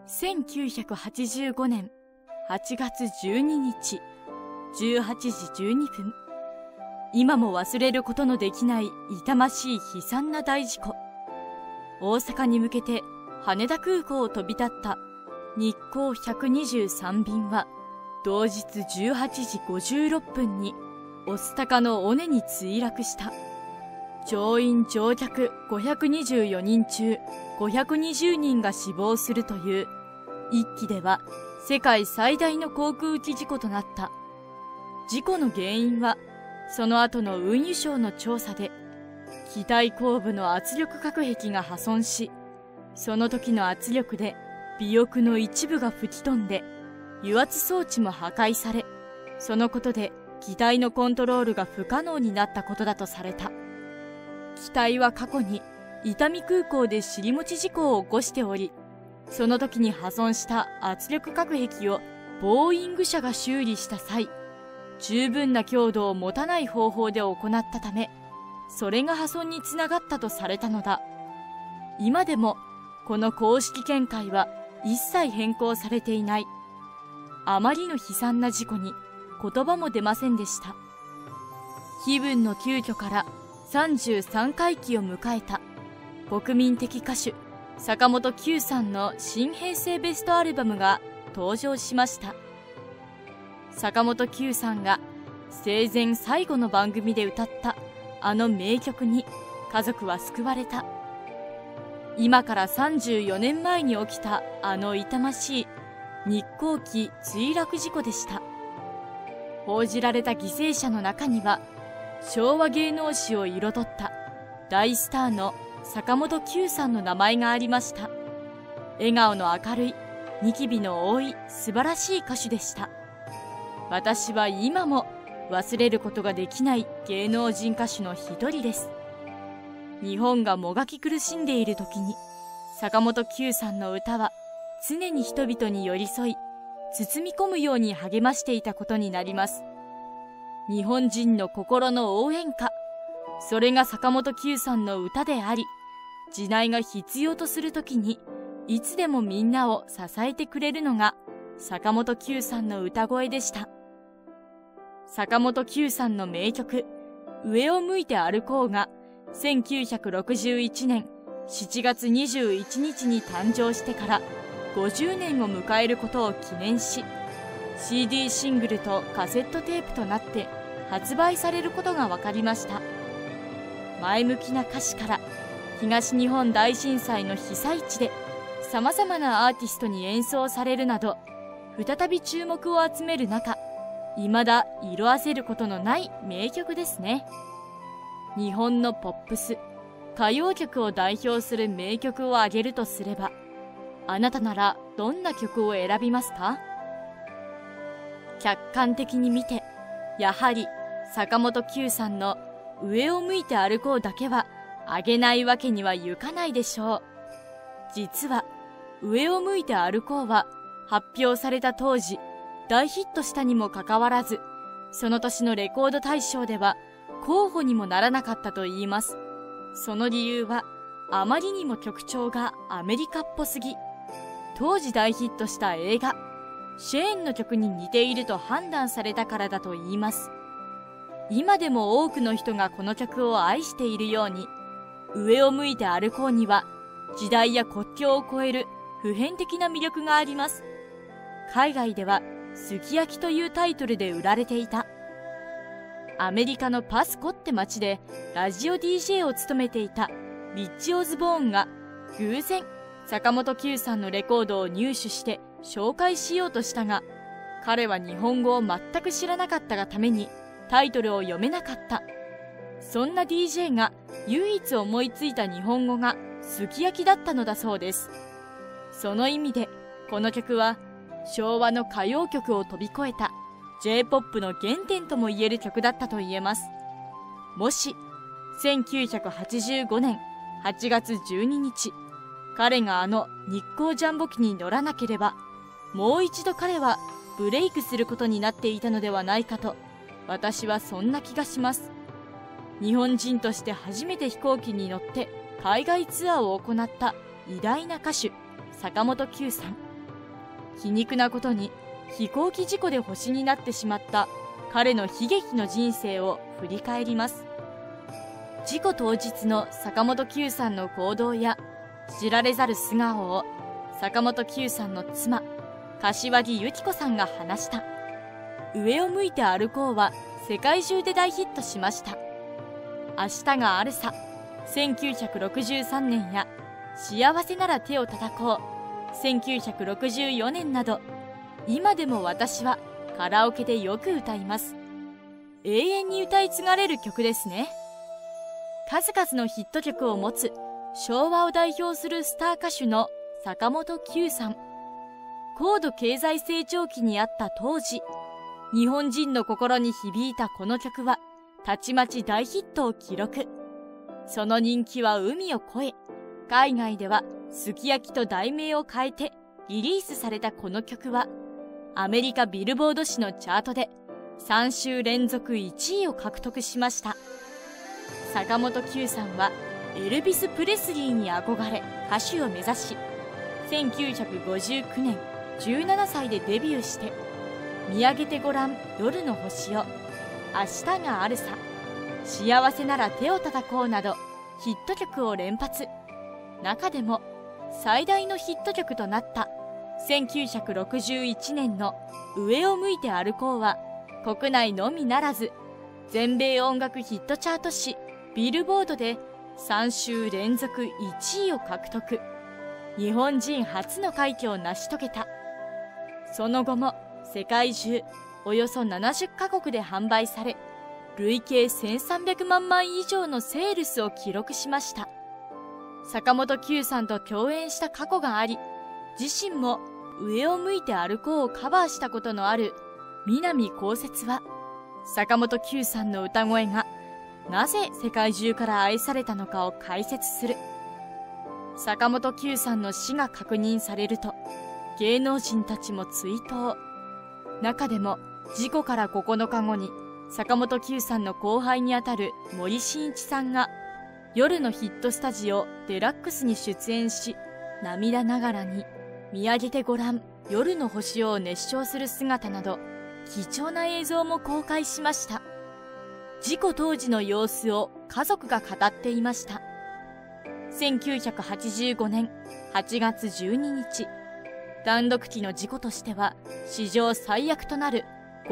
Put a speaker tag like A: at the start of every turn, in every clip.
A: 1985年8月12日18時12分。今も忘れることのできない痛ましい悲惨な大事故。大阪に向けて羽田空港を飛び立った日航123便は同日18時56分に御巣鷹の尾根に墜落した。乗員乗客524人中520人が死亡するという一機では世界最大の航空機事故となった。事故の原因はその後の運輸省の調査で、機体後部の圧力隔壁が破損し、その時の圧力で尾翼の一部が吹き飛んで油圧装置も破壊され、そのことで機体のコントロールが不可能になったことだとされた。機体は過去に伊丹空港で尻餅事故を起こしており、その時に破損した圧力隔壁をボーイング社が修理した際、十分な強度を持たない方法で行ったため、それが破損につながったとされたのだ。今でもこの公式見解は一切変更されていない。あまりの悲惨な事故に言葉も出ませんでした。悲聞の急遽から33回忌を迎えた国民的歌手坂本九さんの新平成ベストアルバムが登場しました。坂本九さんが生前最後の番組で歌ったあの名曲に家族は救われた。今から34年前に起きたあの痛ましい日航機墜落事故でした。報じられた犠牲者の中には昭和芸能史を彩った大スターの坂本九さんの名前がありました。笑顔の明るい、ニキビの多い素晴らしい歌手でした。私は今も忘れることができない芸能人歌手の一人です。日本がもがき苦しんでいる時に坂本九さんの歌は常に人々に寄り添い、包み込むように励ましていたことになります。日本人の心の応援歌、それが坂本九さんの歌であり、時代が必要とするときにいつでもみんなを支えてくれるのが坂本九さんの歌声でした。坂本九さんの名曲上を向いて歩こうが1961年7月21日に誕生してから50年を迎えることを記念し、CD シングルとカセットテープとなって発売されることが分かりました。前向きな歌詞から東日本大震災の被災地でさまざまなアーティストに演奏されるなど再び注目を集める中、未だ色あせることのない名曲ですね。日本のポップス、歌謡曲を代表する名曲を挙げるとすれば、あなたならどんな曲を選びますか？客観的に見て、やはり坂本九さんの上を向いて歩こうだけはあげないわけにはいかないでしょう。実は上を向いて歩こうは発表された当時大ヒットしたにもかかわらず、その年のレコード大賞では候補にもならなかったといいます。その理由はあまりにも曲調がアメリカっぽすぎ、当時大ヒットした映画シェーンの曲に似ていると判断されたからだといいます。今でも多くの人がこの曲を愛しているように、上を向いて歩こうには時代や国境を越える普遍的な魅力があります。海外ではすき焼きというタイトルで売られていた。アメリカのパスコって町でラジオ DJ を務めていたリッチ・オズボーンが偶然坂本九さんのレコードを入手して紹介しようとしたが、彼は日本語を全く知らなかったがためにタイトルを読めなかった。そんな DJ が唯一思いついた日本語がすき焼きだったのだそうです。その意味でこの曲は昭和の歌謡曲を飛び越えた J-POP の原点とも言える曲だったと言えます。もし1985年8月12日彼があの日航ジャンボ機に乗らなければ、もう一度彼はブレイクすることになっていたのではないかと、私はそんな気がします。日本人として初めて飛行機に乗って海外ツアーを行った偉大な歌手坂本九さん。 皮肉なことに飛行機事故で星になってしまった彼の悲劇の人生を振り返ります。事故当日の坂本九さんの行動や知られざる素顔を坂本九さんの妻、柏木由紀子さんが話した「上を向いて歩こう」は世界中で大ヒットしました。明日があるさ、1963年や幸せなら手を叩こう、1964年など、今でも私はカラオケでよく歌います。永遠に歌い継がれる曲ですね。数々のヒット曲を持つ昭和を代表するスター歌手の坂本九さん。高度経済成長期にあった当時、日本人の心に響いたこの曲はたちまち大ヒットを記録。その人気は海を越え、海外ではすき焼きと題名を変えてリリースされたこの曲はアメリカビルボード誌のチャートで3週連続1位を獲得しました。坂本九さんはエルビス・プレスリーに憧れ歌手を目指し、1959年17歳でデビューして「見上げてごらん夜の星よ」「明日があるさ」「幸せなら手を叩こう」などヒット曲を連発。中でも最大のヒット曲となった1961年の「上を向いて歩こう」は国内のみならず全米音楽ヒットチャート誌ビルボードで3週連続1位を獲得。日本人初の快挙を成し遂げた。その後も世界中およそ70カ国で販売され、累計1300万枚以上のセールスを記録しました。坂本九さんと共演した過去があり、自身も上を向いて歩こうをカバーしたことのある南こうせつは、坂本九さんの歌声がなぜ世界中から愛されたのかを解説する。坂本九さんの死が確認されると、芸能人たちも追悼。中でも事故から9日後に坂本九さんの後輩にあたる森進一さんが夜のヒットスタジオデラックスに出演し、涙ながらに見上げてごらん夜の星を熱唱する姿など貴重な映像も公開しました。事故当時の様子を家族が語っていました。1985年8月12日、単独機の事故としては史上最悪となる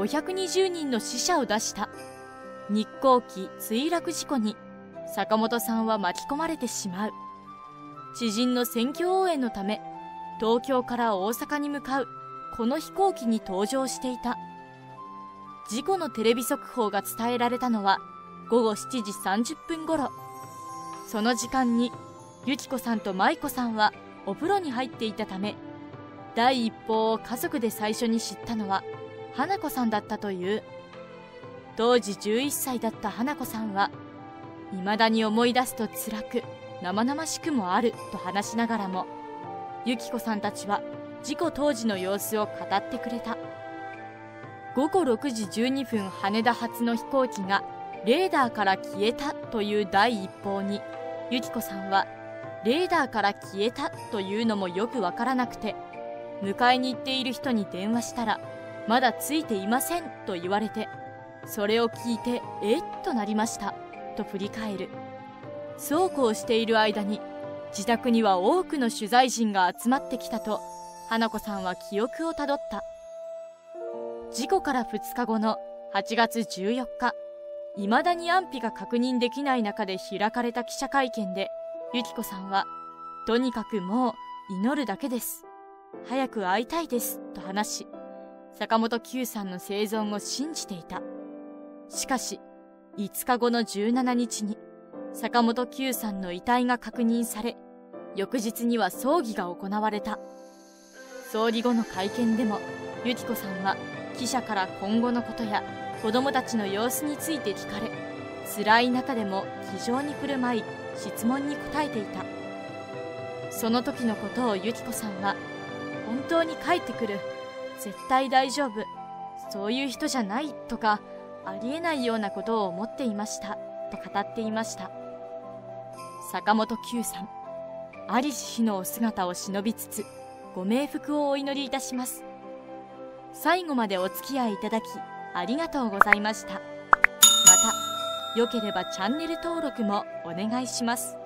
A: 520人の死者を出した日航機墜落事故に坂本さんは巻き込まれてしまう。知人の選挙応援のため東京から大阪に向かうこの飛行機に搭乗していた。事故のテレビ速報が伝えられたのは午後7時30分頃。その時間に由紀子さんと舞子さんはお風呂に入っていたため、第一報を家族で最初に知ったのは花子さんだったという。当時11歳だった花子さんは、未だに思い出すと辛く生々しくもあると話しながらも、由紀子さんたちは事故当時の様子を語ってくれた。午後6時12分羽田発の飛行機がレーダーから消えたという第一報に、由紀子さんはレーダーから消えたというのもよくわからなくて、迎えに行っている人に電話したらまだついていませんと言われて、それを聞いてえっとなりましたと振り返る。そうこうしている間に自宅には多くの取材陣が集まってきたと花子さんは記憶をたどった。事故から2日後の8月14日、未だに安否が確認できない中で開かれた記者会見で、由紀子さんは、とにかくもう祈るだけです。早く会いたいです。と話し、坂本九さんの生存を信じていた。しかし、5日後の17日に、坂本九さんの遺体が確認され、翌日には葬儀が行われた。葬儀後の会見でも、由紀子さんは、記者から今後のことや子供たちの様子について聞かれ、辛い中でも気丈に振る舞い、質問に答えていた。その時のことを由紀子さんは、本当に帰ってくる、絶対大丈夫、そういう人じゃないとか、ありえないようなことを思っていましたと語っていました。坂本九さん、在りし日のお姿を忍びつつ、 ご冥福をお祈りいたします。最後までお付き合いいただきありがとうございました。また、よければチャンネル登録もお願いします。